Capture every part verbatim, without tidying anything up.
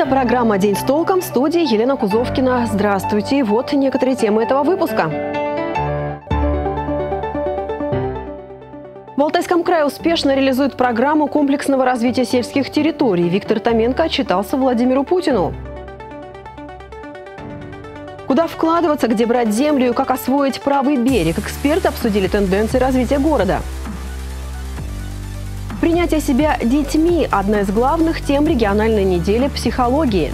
Программа «День с толком», в студии Елена Кузовкина. Здравствуйте. Вот некоторые темы этого выпуска. В Алтайском крае успешно реализует программу комплексного развития сельских территорий. Виктор Томенко отчитался Владимиру Путину. Куда вкладываться, где брать землю и как освоить правый берег? Эксперты обсудили тенденции развития города. Принятие себя детьми – одна из главных тем региональной недели психологии.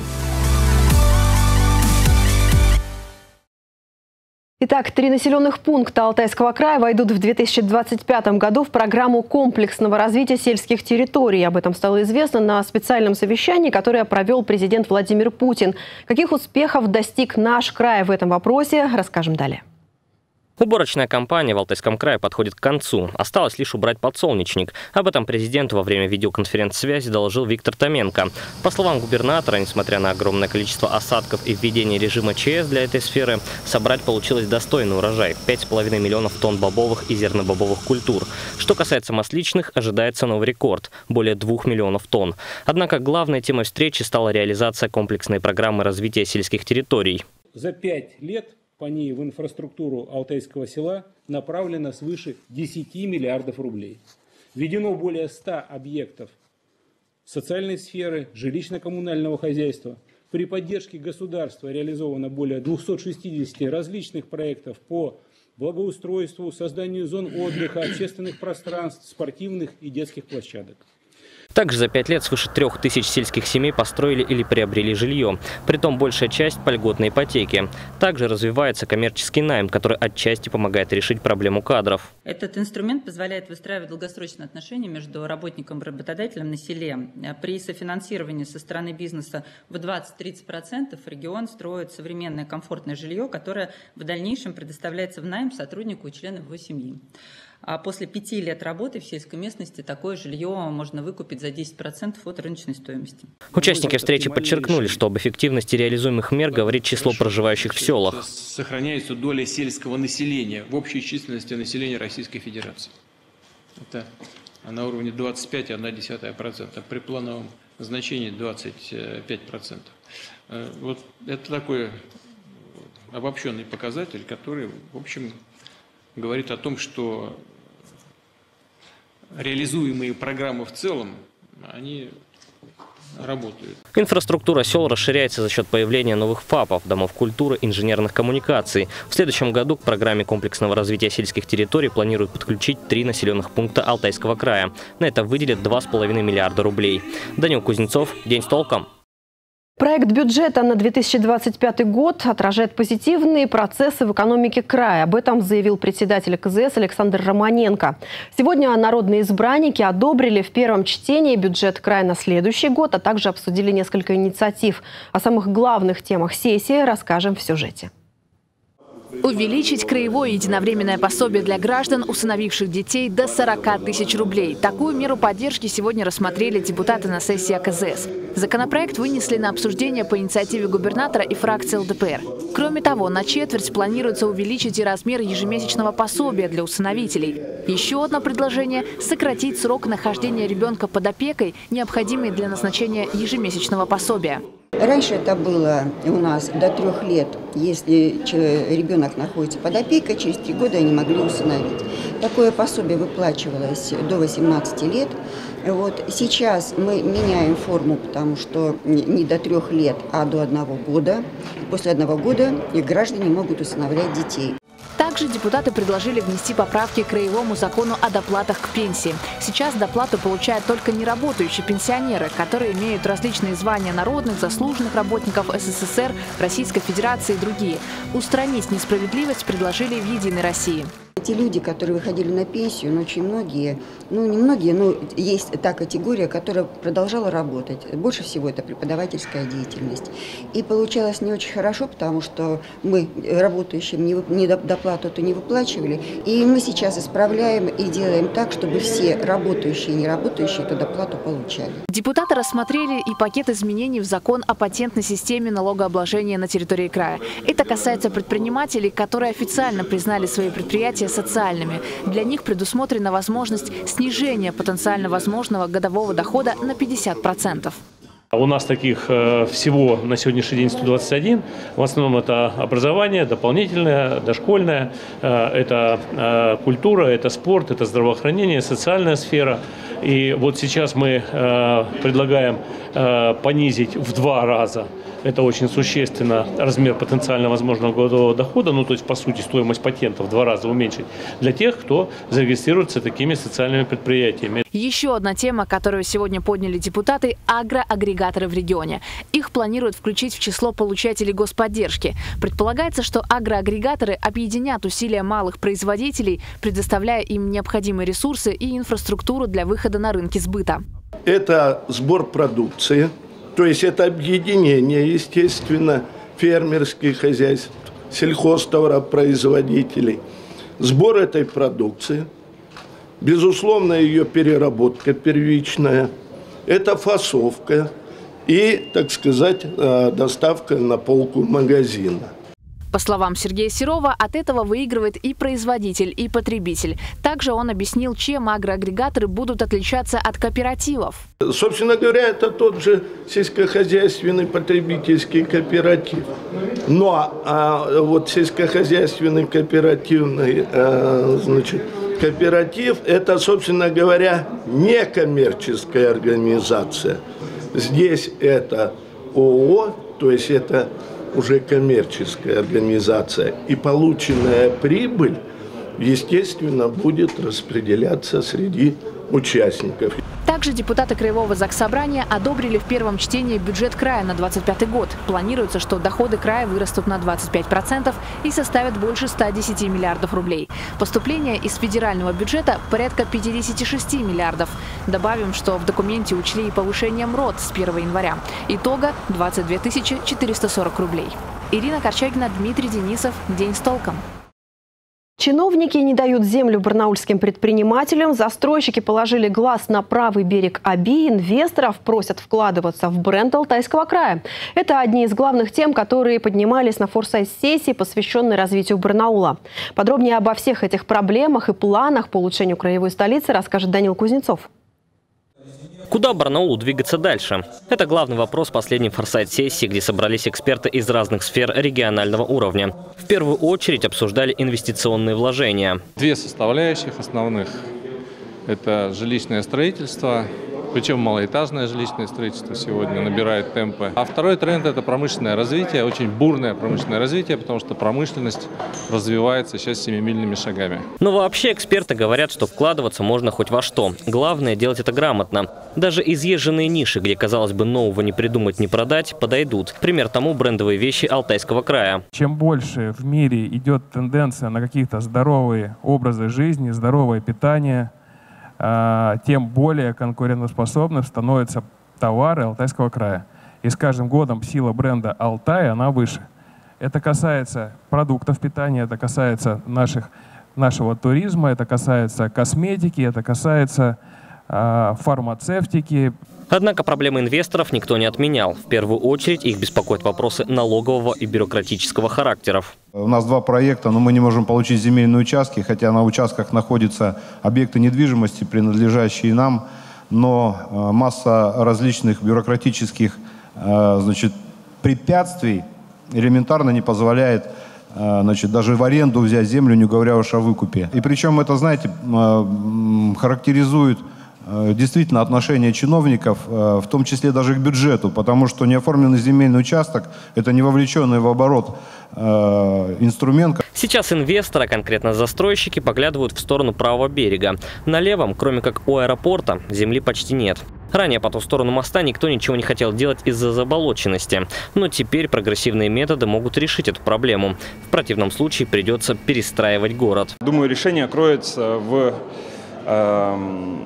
Итак, три населенных пункта Алтайского края войдут в две тысячи двадцать пятом году в программу комплексного развития сельских территорий. Об этом стало известно на специальном совещании, которое провел президент Владимир Путин. Каких успехов достиг наш край в этом вопросе, расскажем далее. Уборочная кампания в Алтайском крае подходит к концу. Осталось лишь убрать подсолнечник. Об этом президенту во время видеоконференц-связи доложил Виктор Томенко. По словам губернатора, несмотря на огромное количество осадков и введение режима ЧС для этой сферы, собрать получилось достойный урожай – пять с половиной миллионов тонн бобовых и зернобобовых культур. Что касается масличных, ожидается новый рекорд – более двух миллионов тонн. Однако главной темой встречи стала реализация комплексной программы развития сельских территорий. За пять лет по ней в инфраструктуру Алтайского села направлено свыше десяти миллиардов рублей. Введено более ста объектов социальной сферы, жилищно-коммунального хозяйства. При поддержке государства реализовано более двухсот шестидесяти различных проектов по благоустройству, созданию зон отдыха, общественных пространств, спортивных и детских площадок. Также за пять лет свыше трех тысяч сельских семей построили или приобрели жилье. Притом большая часть по льготной ипотеке. Также развивается коммерческий найм, который отчасти помогает решить проблему кадров. Этот инструмент позволяет выстраивать долгосрочные отношения между работником и работодателем на селе. При софинансировании со стороны бизнеса в двадцать-тридцать процентов регион строит современное комфортное жилье, которое в дальнейшем предоставляется в найм сотруднику и членам его семьи. А после пяти лет работы в сельской местности такое жилье можно выкупить за десять процентов от рыночной стоимости. Участники встречи подчеркнули, что об эффективности реализуемых мер говорит число проживающих в селах. Сохраняется доля сельского населения в общей численности населения Российской Федерации. Это на уровне двадцать пять целых одна десятая процента, при плановом значении двадцать пять процентов. Вот это такой обобщенный показатель, который, в общем, говорит о том, что реализуемые программы в целом, они работают. Инфраструктура сел расширяется за счет появления новых ФАПов, домов культуры, инженерных коммуникаций. В следующем году к программе комплексного развития сельских территорий планируют подключить три населенных пункта Алтайского края. На это выделят два с половиной миллиарда рублей. Данил Кузнецов, «День с толком». Проект бюджета на две тысячи двадцать пятый год отражает позитивные процессы в экономике края. Об этом заявил председатель ка зэ эс Александр Романенко. Сегодня народные избранники одобрили в первом чтении бюджет края на следующий год, а также обсудили несколько инициатив. О самых главных темах сессии расскажем в сюжете. Увеличить краевое единовременное пособие для граждан, усыновивших детей, до сорока тысяч рублей. Такую меру поддержки сегодня рассмотрели депутаты на сессии а ка зэ эс. Законопроект вынесли на обсуждение по инициативе губернатора и фракции эл дэ пэ эр. Кроме того, на четверть планируется увеличить и размер ежемесячного пособия для усыновителей. Еще одно предложение – сократить срок нахождения ребенка под опекой, необходимый для назначения ежемесячного пособия. Раньше это было у нас до трех лет. Если ребенок находится под опекой, через три года они могли усыновить. Такое пособие выплачивалось до восемнадцати лет. Вот сейчас мы меняем форму, потому что не до трех лет, а до одного года. После одного года граждане могут усыновлять детей. Также депутаты предложили внести поправки к краевому закону о доплатах к пенсии. Сейчас доплату получают только неработающие пенсионеры, которые имеют различные звания народных, заслуженных работников эс эс эс эр, Российской Федерации и другие. Устранить несправедливость предложили в «Единой России». Те люди, которые выходили на пенсию, но очень многие, ну не многие, но есть та категория, которая продолжала работать. Больше всего это преподавательская деятельность. И получалось не очень хорошо, потому что мы работающим не доплату то не выплачивали. И мы сейчас исправляем и делаем так, чтобы все работающие и неработающие эту доплату получали. Депутаты рассмотрели и пакет изменений в закон о патентной системе налогообложения на территории края. Это касается предпринимателей, которые официально признали свои предприятия социальными. Для них предусмотрена возможность снижения потенциально возможного годового дохода на пятьдесят процентов. У нас таких всего на сегодняшний день сто двадцать один. В основном это образование, дополнительное, дошкольное, это культура, это спорт, это здравоохранение, социальная сфера. И вот сейчас мы предлагаем понизить в два раза. Это очень существенно размер потенциально возможного годового дохода, ну то есть по сути стоимость патента в два раза уменьшить для тех, кто зарегистрируется такими социальными предприятиями. Еще одна тема, которую сегодня подняли депутаты – агроагрегаторы в регионе. Их планируют включить в число получателей господдержки. Предполагается, что агроагрегаторы объединят усилия малых производителей, предоставляя им необходимые ресурсы и инфраструктуру для выхода на рынки сбыта. Это сбор продукции. То есть это объединение, естественно, фермерских хозяйств, сельхозтоваропроизводителей, сбор этой продукции, безусловно, ее переработка первичная, это фасовка и, так сказать, доставка на полку магазина. По словам Сергея Серова, от этого выигрывает и производитель, и потребитель. Также он объяснил, чем агроагрегаторы будут отличаться от кооперативов. Собственно говоря, это тот же сельскохозяйственный потребительский кооператив. Но а, вот сельскохозяйственный кооперативный а, значит, кооператив – это, собственно говоря, некоммерческая организация. Здесь это ООО, то есть это уже коммерческая организация, и полученная прибыль, естественно, будет распределяться среди участников. Также депутаты Краевого Заксобрания одобрили в первом чтении бюджет края на двадцать пятый год. Планируется, что доходы края вырастут на двадцать пять процентов и составят больше ста десяти миллиардов рублей. Поступления из федерального бюджета порядка пятидесяти шести миллиардов. Добавим, что в документе учли и повышение МРОТ с первого января. Итога – двадцать две тысячи четыреста сорок рублей. Ирина Корчагина, Дмитрий Денисов. День с толком. Чиновники не дают землю барнаульским предпринимателям, застройщики положили глаз на правый берег Оби, инвесторов просят вкладываться в бренд Алтайского края. Это одни из главных тем, которые поднимались на форсайт-сессии, посвященной развитию Барнаула. Подробнее обо всех этих проблемах и планах по улучшению краевой столицы расскажет Данил Кузнецов. Куда Барнаулу двигаться дальше? Это главный вопрос последней форсайт-сессии, где собрались эксперты из разных сфер регионального уровня. В первую очередь обсуждали инвестиционные вложения. Две составляющих основных – это жилищное строительство, причем малоэтажное жилищное строительство сегодня набирает темпы. А второй тренд – это промышленное развитие, очень бурное промышленное развитие, потому что промышленность развивается сейчас семимильными шагами. Но вообще эксперты говорят, что вкладываться можно хоть во что. Главное – делать это грамотно. Даже изъезженные ниши, где, казалось бы, нового не придумать, не продать, подойдут. Пример тому – брендовые вещи Алтайского края. Чем больше в мире идет тенденция на какие-то здоровые образы жизни, здоровое питание, тем более конкурентоспособным становятся товары Алтайского края. И с каждым годом сила бренда Алтай, она выше. Это касается продуктов питания, это касается наших, нашего туризма, это касается косметики, это касается э, фармацевтики. Однако проблемы инвесторов никто не отменял. В первую очередь их беспокоят вопросы налогового и бюрократического характеров. У нас два проекта, но мы не можем получить земельные участки, хотя на участках находятся объекты недвижимости, принадлежащие нам, но масса различных бюрократических, значит, препятствий элементарно не позволяет, значит, даже в аренду взять землю, не говоря уж о выкупе. И причем это, знаете, характеризует действительно отношение чиновников, в том числе даже к бюджету, потому что неоформленный земельный участок – это не вовлеченный в оборот э, инструмент. Сейчас инвесторы, конкретно застройщики, поглядывают в сторону правого берега. На левом, кроме как у аэропорта, земли почти нет. Ранее по ту сторону моста никто ничего не хотел делать из-за заболоченности. Но теперь прогрессивные методы могут решить эту проблему. В противном случае придется перестраивать город. Думаю, решение кроется в э,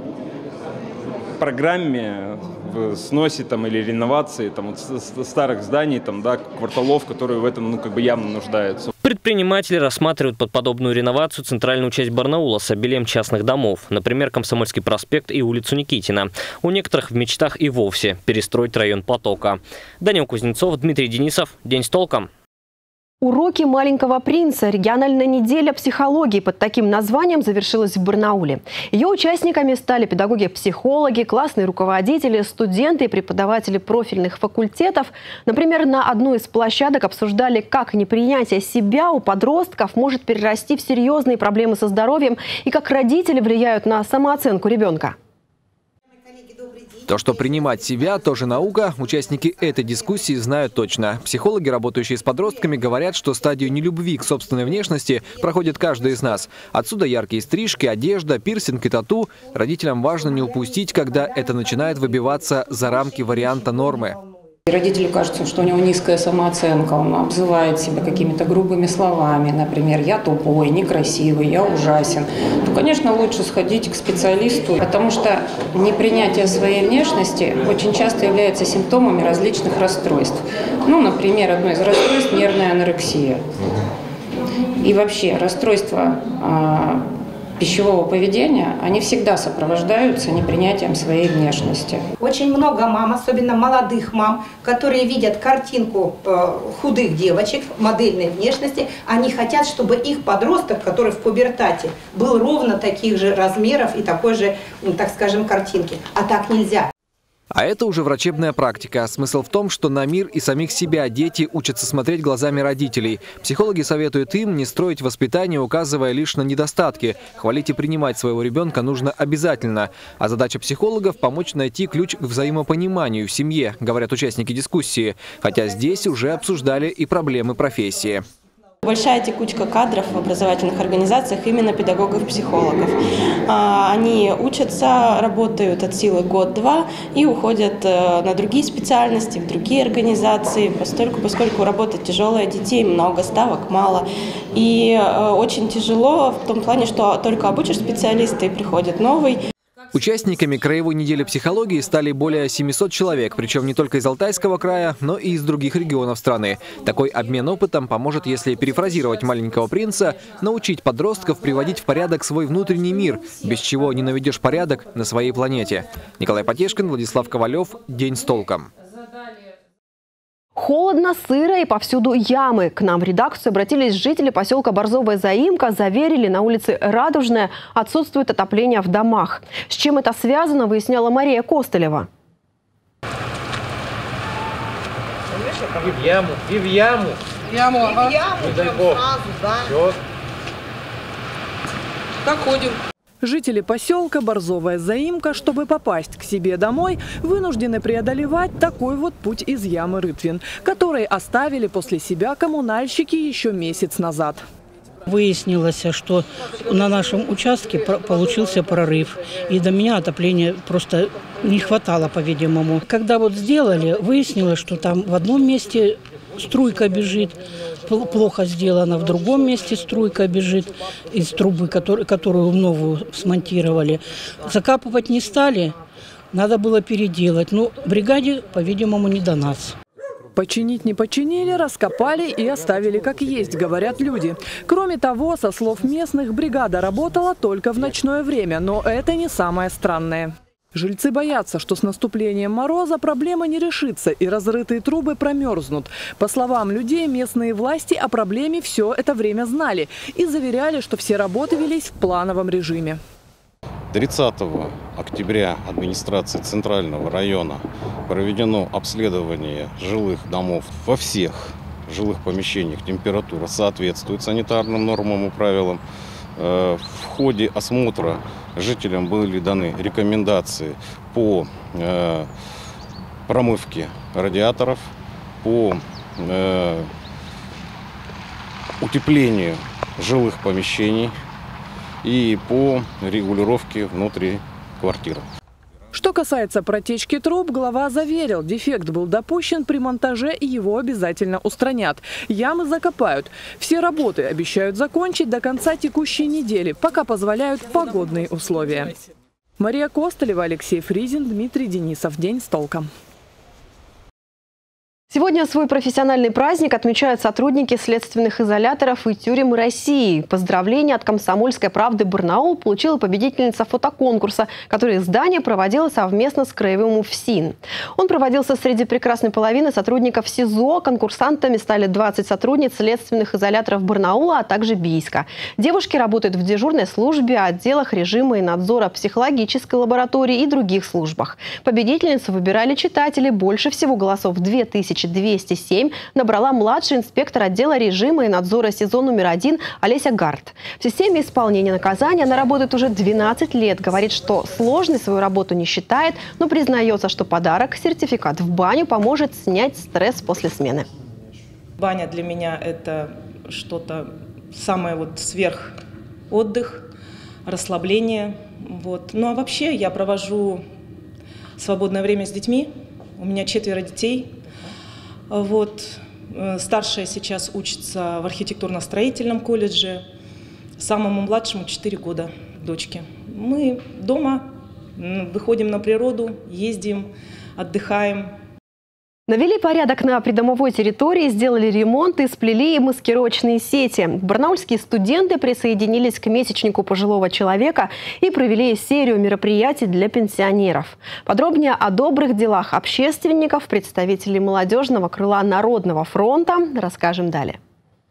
программе, в сносе там, или реновации там, вот, старых зданий, там, да, кварталов, которые в этом ну, как бы явно нуждаются. Предприниматели рассматривают под подобную реновацию центральную часть Барнаула с обилием частных домов, например, Комсомольский проспект и улицу Никитина. У некоторых в мечтах и вовсе перестроить район Потока. Данил Кузнецов, Дмитрий Денисов. День с толком. Уроки маленького принца. Региональная неделя психологии под таким названием завершилась в Барнауле. Ее участниками стали педагоги-психологи, классные руководители, студенты и преподаватели профильных факультетов. Например, на одной из площадок обсуждали, как непринятие себя у подростков может перерасти в серьезные проблемы со здоровьем и как родители влияют на самооценку ребенка. То, что принимать себя, тоже наука, участники этой дискуссии знают точно. Психологи, работающие с подростками, говорят, что стадию нелюбви к собственной внешности проходит каждый из нас. Отсюда яркие стрижки, одежда, пирсинг и тату. Родителям важно не упустить, когда это начинает выбиваться за рамки варианта нормы. Родителю кажется, что у него низкая самооценка, он обзывает себя какими-то грубыми словами, например, «я тупой», «некрасивый», «я ужасен», то, конечно, лучше сходить к специалисту, потому что непринятие своей внешности очень часто является симптомами различных расстройств. Ну, например, одно из расстройств – нервная анорексия. И вообще расстройства пищевого поведения, они всегда сопровождаются непринятием своей внешности. Очень много мам, особенно молодых мам, которые видят картинку худых девочек модельной внешности, они хотят, чтобы их подросток, который в пубертате, был ровно таких же размеров и такой же, так скажем, картинки. А так нельзя. А это уже врачебная практика. Смысл в том, что на мир и самих себя дети учатся смотреть глазами родителей. Психологи советуют им не строить воспитание, указывая лишь на недостатки. Хвалить и принимать своего ребенка нужно обязательно. А задача психологов – помочь найти ключ к взаимопониманию в семье, говорят участники дискуссии. Хотя здесь уже обсуждали и проблемы профессии. Большая текучка кадров в образовательных организациях именно педагогов-психологов. Они учатся, работают от силы год-два и уходят на другие специальности, в другие организации, поскольку, поскольку работа тяжелая, детей много, ставок мало. И очень тяжело в том плане, что только обучишь специалиста и приходит новый. Участниками краевой недели психологии стали более семисот человек, причем не только из Алтайского края, но и из других регионов страны. Такой обмен опытом поможет, если перефразировать «Маленького принца», научить подростков приводить в порядок свой внутренний мир, без чего не наведешь порядок на своей планете. Николай Потешкин, Владислав Ковалев. День с толком. Холодно, сыро и повсюду ямы. К нам в редакцию обратились жители поселка Борзовая Заимка, заверили, на улице Радужная отсутствует отопление в домах. С чем это связано, выясняла Мария Костылева. И в яму, и в яму. В яму, ага. В яму, не дай бог. Сразу, да. Все. Так ходим. Жители поселка Борзовая Заимка, чтобы попасть к себе домой, вынуждены преодолевать такой вот путь из ямы Рытвин, который оставили после себя коммунальщики еще месяц назад. Выяснилось, что на нашем участке получился прорыв, и до меня отопления просто не хватало, по-видимому. Когда вот сделали, выяснилось, что там в одном месте струйка бежит, плохо сделано, в другом месте струйка бежит из трубы, который, которую новую смонтировали. Закапывать не стали, надо было переделать. Ну, бригаде, по-видимому, не до нас. Починить не починили, раскопали и оставили как есть, говорят люди. Кроме того, со слов местных, бригада работала только в ночное время, но это не самое странное. Жильцы боятся, что с наступлением мороза проблема не решится и разрытые трубы промерзнут. По словам людей, местные власти о проблеме все это время знали и заверяли, что все работы велись в плановом режиме. тридцатого октября администрацией Центрального района проведено обследование жилых домов. Во всех жилых помещениях температура соответствует санитарным нормам и правилам. В ходе осмотра жителям были даны рекомендации по промывке радиаторов, по утеплению жилых помещений и по регулировке внутри квартиры. Что касается протечки труб, глава заверил, дефект был допущен при монтаже и его обязательно устранят. Ямы закопают. Все работы обещают закончить до конца текущей недели, пока позволяют погодные условия. Мария Костылева, Алексей Фризин, Дмитрий Денисов. День с толком. Сегодня свой профессиональный праздник отмечают сотрудники следственных изоляторов и тюрем России. Поздравления от «Комсомольской правды» Барнаул получила победительница фотоконкурса, который издание проводило совместно с Краевым УФСИН. Он проводился среди прекрасной половины сотрудников СИЗО. Конкурсантами стали двадцать сотрудниц следственных изоляторов Барнаула, а также Бийска. Девушки работают в дежурной службе, отделах режима и надзора психологической лаборатории и других службах. Победительницу выбирали читатели. Больше всего голосов две тысячи двести семь набрала младший инспектор отдела режима и надзора СИЗО номер один Олеся Гарт. В системе исполнения наказания она работает уже двенадцать лет. Говорит, что сложной свою работу не считает, но признается, что подарок, сертификат в баню, поможет снять стресс после смены. Баня для меня – это что-то самое вот сверх отдых, расслабление. Вот. Ну а вообще я провожу свободное время с детьми. У меня четверо детей. Вот. Старшая сейчас учится в архитектурно-строительном колледже, самому младшему четыре года, дочке. Мы дома выходим на природу, ездим, отдыхаем. Навели порядок на придомовой территории, сделали ремонт и сплели маскировочные сети. Барнаульские студенты присоединились к месячнику пожилого человека и провели серию мероприятий для пенсионеров. Подробнее о добрых делах общественников, представителей молодежного крыла Народного фронта, расскажем далее.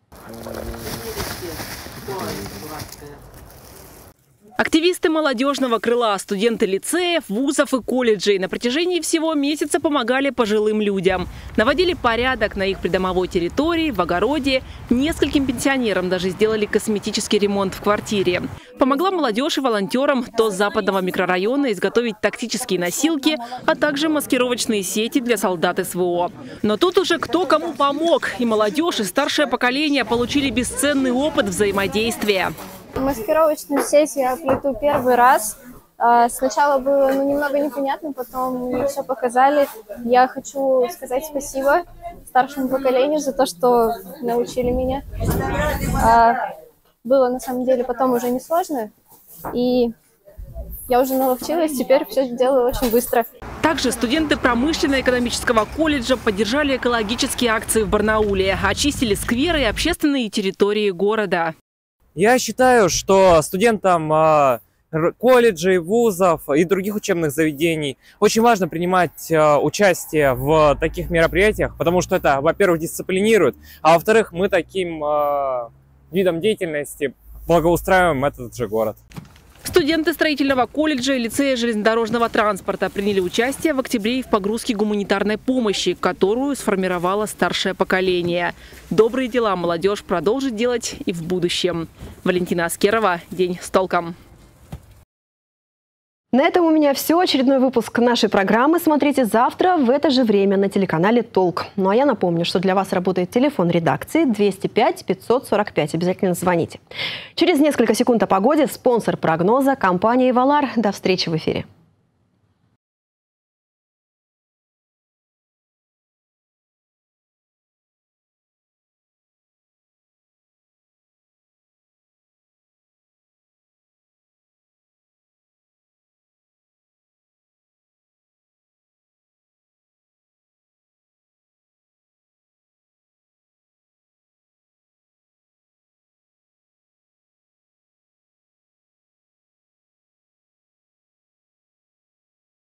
Активисты молодежного крыла, студенты лицеев, вузов и колледжей на протяжении всего месяца помогали пожилым людям. Наводили порядок на их придомовой территории, в огороде. Нескольким пенсионерам даже сделали косметический ремонт в квартире. Помогла молодежь и волонтерам то с западного микрорайона изготовить тактические носилки, а также маскировочные сети для солдат СВО. Но тут уже кто кому помог. И молодежь, и старшее поколение получили бесценный опыт взаимодействия. Маскировочную сеть я плету первый раз. Сначала было ну, немного непонятно, потом мне все показали. Я хочу сказать спасибо старшему поколению за то, что научили меня. Было на самом деле потом уже несложно, и я уже наловчилась, теперь все делаю очень быстро. Также студенты промышленно-экономического колледжа поддержали экологические акции в Барнауле, очистили скверы и общественные территории города. Я считаю, что студентам э, колледжей, вузов и других учебных заведений очень важно принимать э, участие в таких мероприятиях, потому что это, во-первых, дисциплинирует, а во-вторых, мы таким э, видом деятельности благоустраиваем этот же город. Студенты строительного колледжа и лицея железнодорожного транспорта приняли участие в октябре в погрузке гуманитарной помощи, которую сформировало старшее поколение. Добрые дела молодежь продолжит делать и в будущем. Валентина Аскерова. День с толком. На этом у меня все. Очередной выпуск нашей программы смотрите завтра в это же время на телеканале «Толк». Ну а я напомню, что для вас работает телефон редакции двести пять пятьсот сорок пять. Обязательно звоните. Через несколько секунд о погоде. Спонсор прогноза – компания «Эвалар». До встречи в эфире.